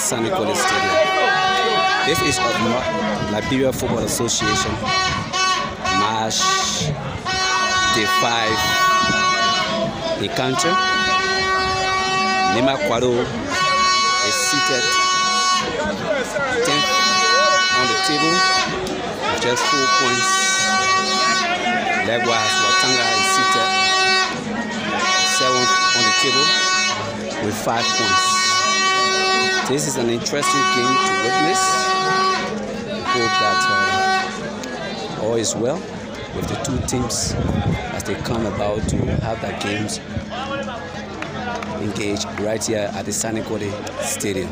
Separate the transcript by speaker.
Speaker 1: Sanikola Stadium. This is of Liberia Football Association match day 5 encounter. Nimba Kwado is seated 10th on the table with just 4 points. Likewise, Watanga is seated 7th on the table with 5 points. This is an interesting game to witness. We hope that all is well with the two teams as they come about to have their games engaged right here at the Sanikola Stadium.